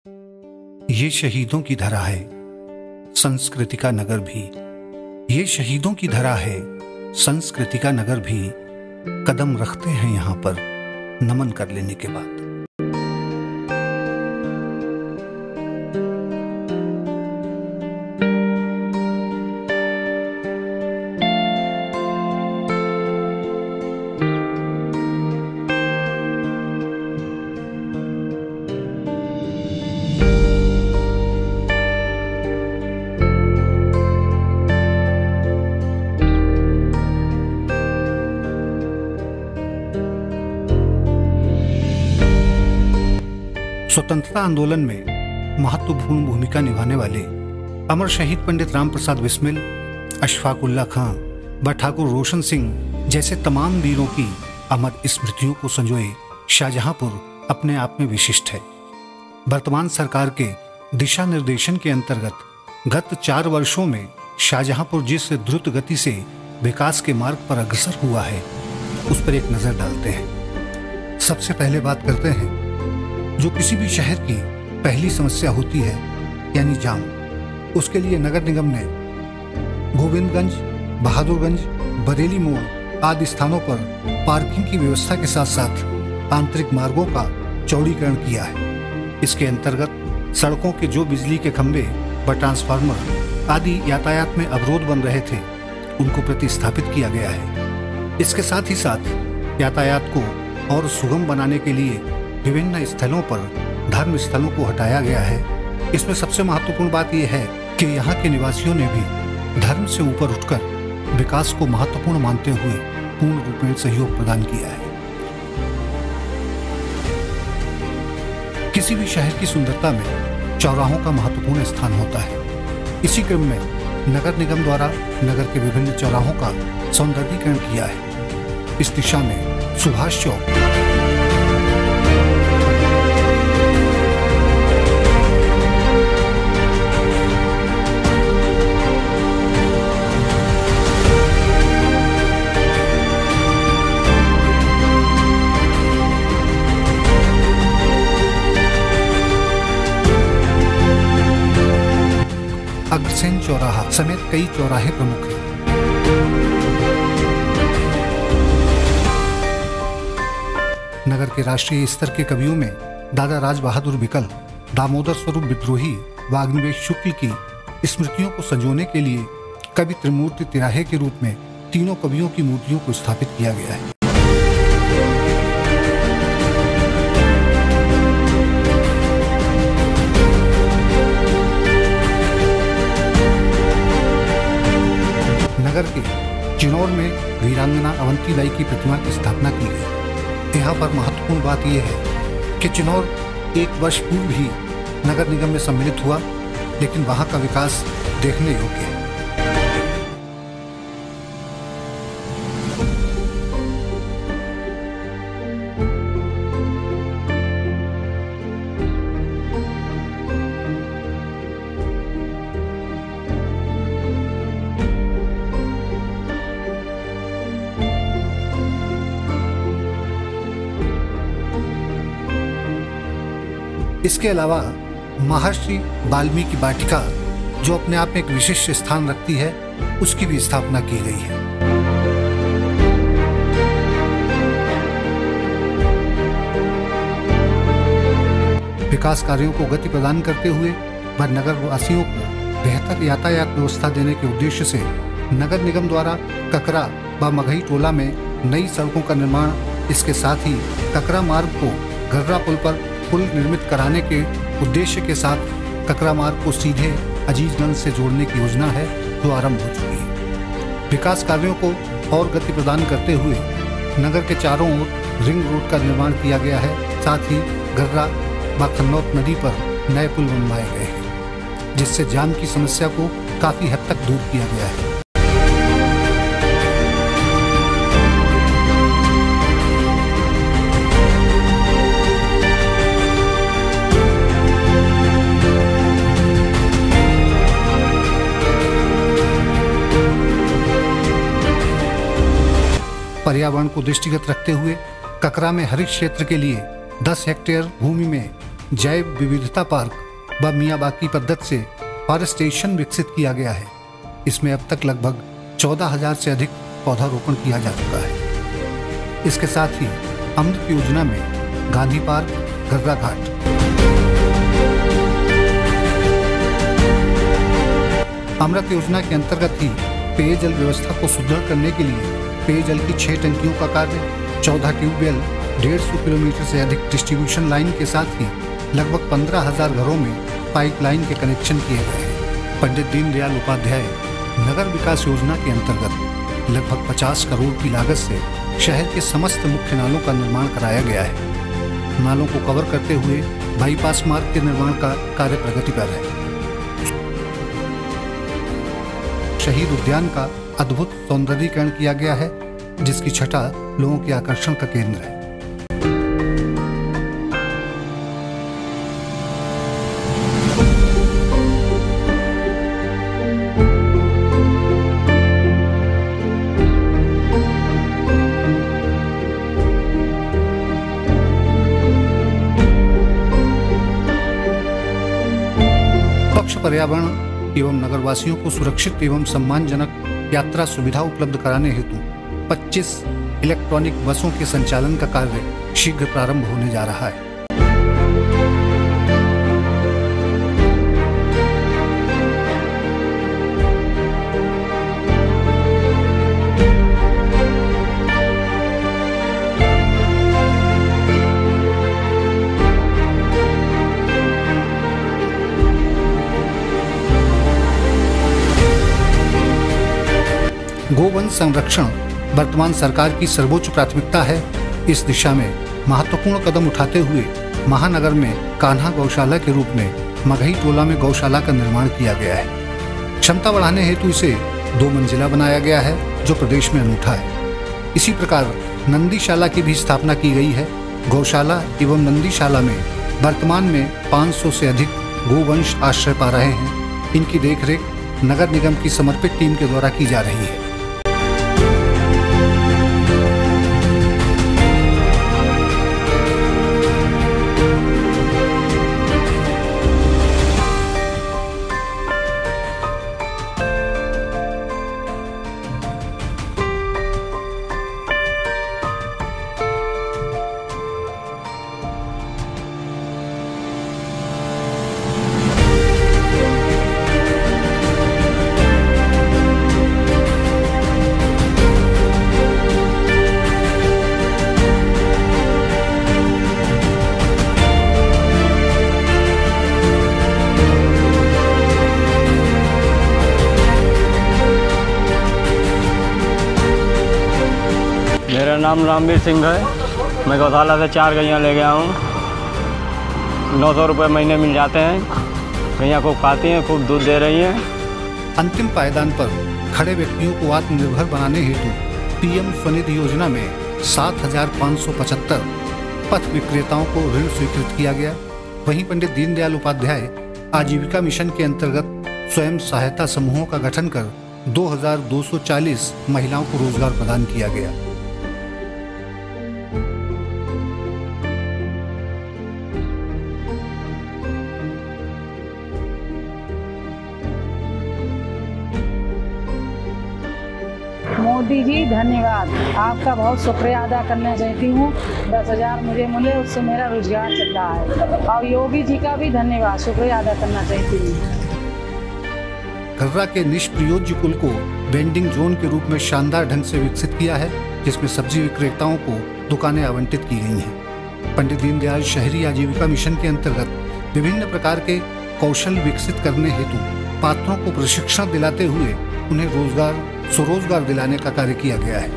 ये शहीदों की धरा है, संस्कृति का नगर भी। ये शहीदों की धरा है, संस्कृति का नगर भी। कदम रखते हैं यहाँ पर नमन कर लेने के बाद। स्वतंत्रता आंदोलन में महत्वपूर्ण भूमिका निभाने वाले अमर शहीद पंडित राम प्रसाद बिस्मिल, अशफाक उल्लाह खां व ठाकुर रोशन सिंह जैसे तमाम वीरों की अमर स्मृतियों को संजोए शाहजहांपुर अपने आप में विशिष्ट है। वर्तमान सरकार के दिशा निर्देशन के अंतर्गत गत 4 वर्षों में शाहजहांपुर जिस द्रुत गति से विकास के मार्ग पर अग्रसर हुआ है, उस पर एक नजर डालते हैं। सबसे पहले बात करते हैं जो किसी भी शहर की पहली समस्या होती है, यानी जाम। उसके लिए नगर निगम ने गोविंदगंज, बहादुरगंज, बरेली मोड़ आदि स्थानों पर पार्किंग की व्यवस्था के साथ साथ आंतरिक मार्गों का चौड़ीकरण किया है। इसके अंतर्गत सड़कों के जो बिजली के खंभे व ट्रांसफार्मर आदि यातायात में अवरोध बन रहे थे, उनको प्रतिस्थापित किया गया है। इसके साथ ही साथ यातायात को और सुगम बनाने के लिए विभिन्न स्थलों पर धर्म स्थलों को हटाया गया है। इसमें सबसे महत्वपूर्ण बात यह है कि यहाँ के निवासियों ने भी धर्म से ऊपर उठकर विकास को महत्वपूर्ण मानते हुए पूर्ण रूप में सहयोग प्रदान किया है। किसी भी शहर की सुंदरता में चौराहों का महत्वपूर्ण स्थान होता है। इसी क्रम में नगर निगम द्वारा नगर के विभिन्न चौराहों का सौंदर्यीकरण किया है। इस दिशा में सुभाष चौक, अग्रसेन चौराहा समेत कई चौराहे प्रमुख हैं। नगर के राष्ट्रीय स्तर के कवियों में दादा राज बहादुर बिकल, दामोदर स्वरूप विद्रोही व अग्निवेश शुक्ल की स्मृतियों को संजोने के लिए कवि त्रिमूर्ति तिराहे के रूप में 3 कवियों की मूर्तियों को स्थापित किया गया है। नगर के चिनौर में वीरांगना अवंतीबाई की प्रतिमा की स्थापना की गई। यहाँ पर महत्वपूर्ण बात यह है कि चिनौर 1 वर्ष पूर्व ही नगर निगम में सम्मिलित हुआ, लेकिन वहाँ का विकास देखने योग्य है। इसके अलावा महर्षि वाल्मीकि वाटिका, जो अपने आप में एक विशिष्ट स्थान रखती है, उसकी भी स्थापना की गई है। विकास कार्यों को गति प्रदान करते हुए व नगर वासियों को बेहतर यातायात व्यवस्था देने के उद्देश्य से नगर निगम द्वारा ककरा व मघई टोला में नई सड़कों का निर्माण, इसके साथ ही ककरा मार्ग को गर्रा पुल पर पुल निर्मित कराने के उद्देश्य के साथ ककरा मार्ग को सीधे अजीजगंज से जोड़ने की योजना है, जो आरंभ हो चुकी है। विकास कार्यों को और गति प्रदान करते हुए नगर के चारों ओर रिंग रोड का निर्माण किया गया है। साथ ही गर्रा व खन्नौत नदी पर नए पुल बनवाए गए हैं, जिससे जाम की समस्या को काफी हद तक दूर किया गया है। पर्यावरण को दृष्टिगत रखते हुए ककरा में हरित क्षेत्र के लिए 10 हेक्टेयर भूमि में जैव विविधता पार्क व मियावाकी पद्धति से फॉरेस्टेशन विकसित किया गया है। इसमें अब तक लगभग 14,000 से अधिक पौधारोपण किया जा चुका है। इसके साथ ही अमृत योजना में गांधी पार्क, गर्रा घाट, अमृत योजना के अंतर्गत ही पेयजल व्यवस्था को सुदृढ़ करने के लिए पेयजल की 6 टंकियों का कार्य, 14 ट्यूबवेल, 150 किलोमीटर से अधिक डिस्ट्रीब्यूशन लाइन के साथ ही लगभग 15,000 घरों में पाइपलाइन के कनेक्शन किए गए हैं। पंडित दीनदयाल उपाध्याय नगर विकास योजना के अंतर्गत लगभग 50 करोड़ की लागत से शहर के समस्त मुख्य नालों का निर्माण कराया गया है। नालों को कवर करते हुए बाईपास मार्ग के निर्माण का कार्य प्रगति पर है। शहीद उद्यान का अद्भुत सौंदर्यीकरण किया गया है, जिसकी छटा लोगों के आकर्षण का केंद्र है। स्वच्छ पर्यावरण एवं नगरवासियों को सुरक्षित एवं सम्मानजनक यात्रा सुविधा उपलब्ध कराने हेतु 25 इलेक्ट्रॉनिक बसों के संचालन का कार्य शीघ्र प्रारंभ होने जा रहा है। गोवंश संरक्षण वर्तमान सरकार की सर्वोच्च प्राथमिकता है। इस दिशा में महत्वपूर्ण कदम उठाते हुए महानगर में कान्हा गौशाला के रूप में मगही टोला में गौशाला का निर्माण किया गया है। क्षमता बढ़ाने हेतु इसे 2 मंजिला बनाया गया है, जो प्रदेश में अनूठा है। इसी प्रकार नंदीशाला की भी स्थापना की गई है। गौशाला एवं नंदीशाला में वर्तमान में 500 से अधिक गोवंश आश्रय पा रहे हैं। इनकी देखरेख नगर निगम की समर्पित टीम के द्वारा की जा रही है। मेरा नाम रामवीर सिंह है। मैं गौशाला से 4 गैया ले गया हूँ। 900 रुपये महीने मिल जाते हैं। गैया खूब खाती हैं, खूब दूध दे रही हैं। अंतिम पायदान पर खड़े व्यक्तियों को आत्मनिर्भर बनाने हेतु पीएम स्वनिधि योजना में 7,575 पथ विक्रेताओं को ऋण स्वीकृत किया गया। वहीं पंडित दीनदयाल उपाध्याय आजीविका मिशन के अंतर्गत स्वयं सहायता समूहों का गठन कर 2,240 महिलाओं को रोजगार प्रदान किया गया। मोदी जी धन्यवाद, आपका बहुत शुक्रिया अदा करना चाहती हूँ। 10,000 मुझे मिले, उससे मेरा रोजगार चल रहा है। और योगी जी का भी धन्यवाद, शुक्रिया अदा करना चाहती हूँ। गर्रा के निष्प्रयोज्य कुल को वेंडिंग जोन के रूप में शानदार ढंग से विकसित किया है, जिसमें सब्जी विक्रेताओं को दुकानें आवंटित की गई हैं। पंडित दीनदयाल शहरी आजीविका मिशन के अंतर्गत विभिन्न प्रकार के कौशल विकसित करने हेतु पात्रों को प्रशिक्षण दिलाते हुए उन्हें स्वरोजगार दिलाने का कार्य किया गया है।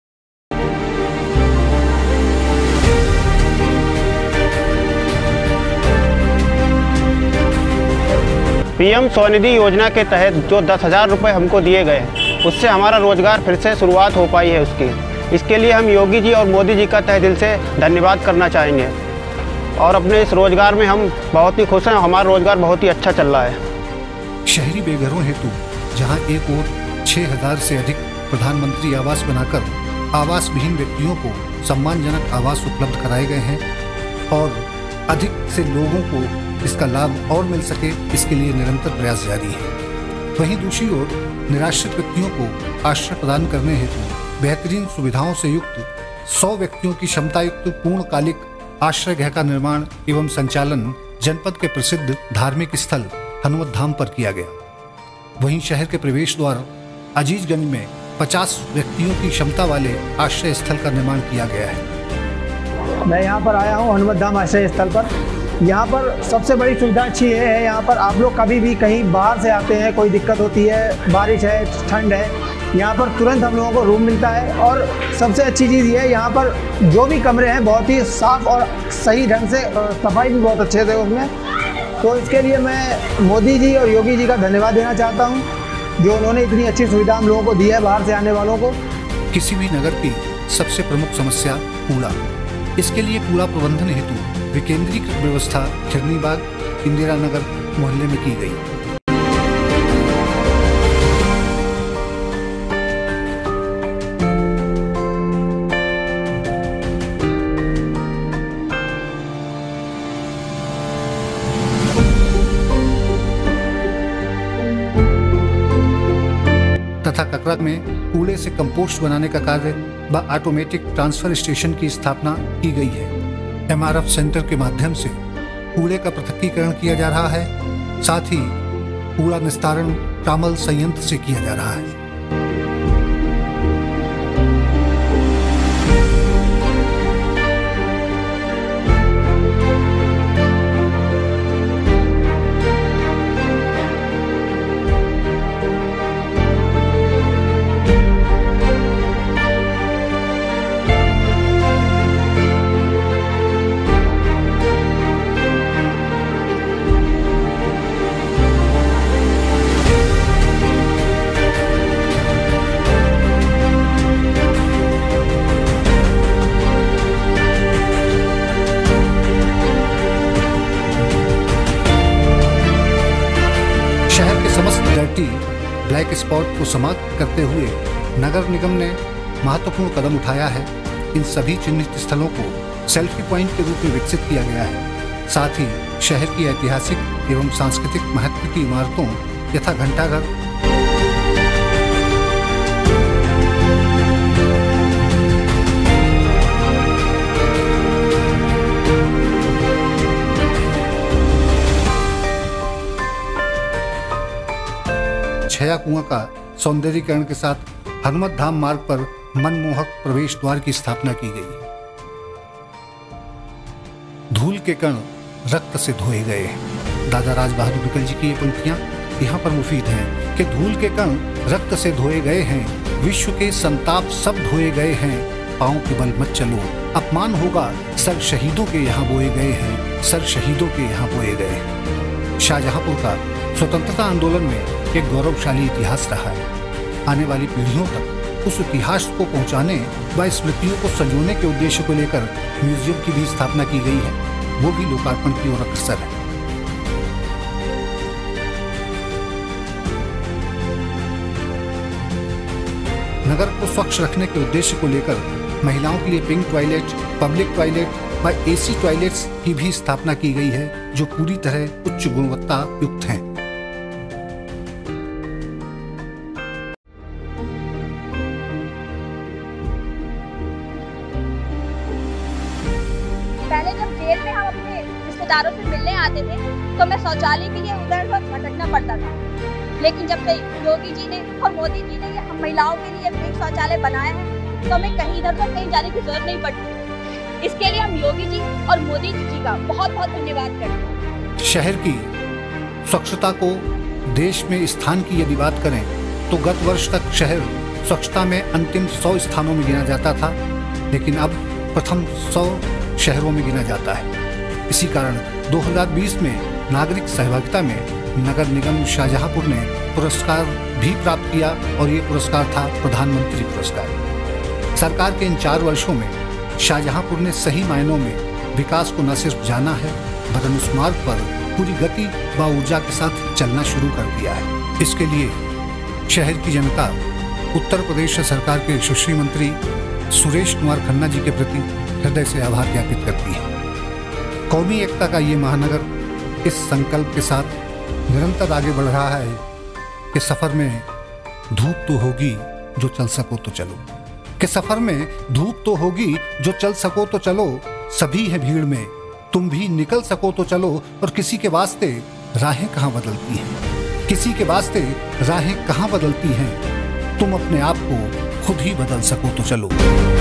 पीएम स्वनिधि योजना के तहत जो 10,000 रुपये हमको दिए गए, उससे हमारा रोजगार फिर से शुरुआत हो पाई है उसकी। इसके लिए हम योगी जी और मोदी जी का तहे दिल से धन्यवाद करना चाहेंगे। और अपने इस रोजगार में हम बहुत ही खुश हैं। हमारा रोजगार बहुत ही अच्छा चल रहा है। शहरी बेघरों हेतु जहां एक ओर 6,000 से अधिक प्रधानमंत्री आवास बनाकर आवास विहीन व्यक्तियों को सम्मानजनक आवास उपलब्ध कराए गए हैं, और अधिक से लोगों को इसका लाभ और मिल सके, इसके लिए निरंतर प्रयास जारी है। वहीं दूसरी ओर निराश्रित व्यक्तियों को आश्रय प्रदान करने हेतु बेहतरीन सुविधाओं से युक्त 100 व्यक्तियों की क्षमता युक्त पूर्णकालिक आश्रय गृह का निर्माण एवं संचालन जनपद के प्रसिद्ध धार्मिक स्थल हनुमत धाम पर किया गया। वहीं शहर के प्रवेश द्वार अजीजगंज में 50 व्यक्तियों की क्षमता वाले आश्रय स्थल का निर्माण किया गया है। मैं यहाँ पर आया हूँ हनुमत धाम आश्रय स्थल पर। यहाँ पर सबसे बड़ी सुविधा अच्छी ये है, यहाँ पर आप लोग कभी भी कहीं बाहर से आते हैं, कोई दिक्कत होती है, बारिश है, ठंड है, यहाँ पर तुरंत हम लोगों को रूम मिलता है। और सबसे अच्छी चीज़ ये है, यहाँ पर जो भी कमरे हैं बहुत ही साफ़ और सही ढंग से, सफाई भी बहुत अच्छे से उसमें। तो इसके लिए मैं मोदी जी और योगी जी का धन्यवाद देना चाहता हूँ, जो उन्होंने इतनी अच्छी सुविधा हम लोगों को दी है बाहर से आने वालों को। किसी भी नगर की सबसे प्रमुख समस्या कूड़ा। इसके लिए कूड़ा प्रबंधन हेतु विकेंद्रीकृत व्यवस्था खिरनी बाग, इंदिरा नगर मोहल्ले में की गई। तथा ककरा में कूड़े से कंपोस्ट बनाने का कार्य व ऑटोमेटिक ट्रांसफर स्टेशन की स्थापना की गई है। MRF सेंटर के माध्यम से कूड़े का पृथक्कीकरण किया जा रहा है, साथ ही कूड़ा निस्तारण ट्रामल संयंत्र से किया जा रहा है। ब्लैक स्पॉट को समाप्त करते हुए नगर निगम ने महत्वपूर्ण कदम उठाया है। इन सभी चिन्हित स्थलों को सेल्फी पॉइंट के रूप में विकसित किया गया है। साथ ही शहर की ऐतिहासिक एवं सांस्कृतिक महत्व की इमारतों यथा घंटाघर, छया कुआं का सौंदर्यीकरण के साथ हनुमत धाम मार्ग पर मनमोहक प्रवेश द्वार की स्थापना की गई। धूल के कण रक्त से धोए गए हैं। दादा राज बहादुर विकल जी की ये पंक्तियां यहाँ पर मुफीद हैं कि धूल के कण रक्त से धोए गए हैं, विश्व के संताप सब धोए गए हैं, पांव के बल मत चलो, अपमान होगा सर शहीदों के यहाँ बोए गए हैं, सर शहीदों के यहाँ बोए गए हैं। शाहजहांपुर का स्वतंत्रता आंदोलन में एक गौरवशाली इतिहास रहा है। आने वाली पीढ़ियों तक उस इतिहास को पहुंचाने व स्मृतियों को संजोने के उद्देश्य को लेकर म्यूजियम की भी स्थापना की गई है, वो भी लोकार्पण की ओर अग्रसर है। नगर को स्वच्छ रखने के उद्देश्य को लेकर महिलाओं के लिए पिंक टॉयलेट, पब्लिक टॉयलेट व AC टॉयलेट्स की भी स्थापना की गई है, जो पूरी तरह उच्च गुणवत्ता युक्त हैं। पहले जब जेल में हम अपने रिश्तेदारों से मिलने आते थे तो मैं शौचालय के लिए उधर उधर भटकना पड़ता था, लेकिन जब से योगी जी ने और मोदी जी ने ये हम महिलाओं के लिए एक शौचालय बनाया है तो हमें कहीं इधर उधर कहीं जाने की जरूरत नहीं पड़ती। इसके लिए हम योगी जी और मोदी जी का बहुत बहुत धन्यवाद करते हैं। शहर की स्वच्छता को देश में स्थान की यदि बात करें तो गत वर्ष तक शहर स्वच्छता में अंतिम 100 स्थानों में गिना जाता था, लेकिन अब प्रथम 100 शहरों में गिना जाता है। इसी कारण 2020 में नागरिक सहभागिता में नगर निगम शाहजहांपुर ने पुरस्कार भी प्राप्त किया और ये पुरस्कार था प्रधानमंत्री पुरस्कार। सरकार के इन 4 वर्षों में शाहजहांपुर ने सही मायनों में विकास को न सिर्फ जाना है वरन उस मार्ग पर पूरी गति व ऊर्जा के साथ चलना शुरू कर दिया है। इसके लिए शहर की जनता उत्तर प्रदेश सरकार के सुश्री मंत्री सुरेश कुमार खन्ना जी के प्रति हृदय से आभार ज्ञापित करती है। कौमी एकता का ये महानगर इस संकल्प के साथ निरंतर आगे बढ़ रहा है कि सफर में धूप तो होगी जो चल सको तो चलो, कि सफर में धूप तो होगी जो चल सको तो चलो, सभी है भीड़ में तुम भी निकल सको तो चलो। और किसी के वास्ते राहें कहाँ बदलती हैं, किसी के वास्ते राहें कहाँ बदलती हैं, तुम अपने आप को खुद ही बदल सको तो चलो।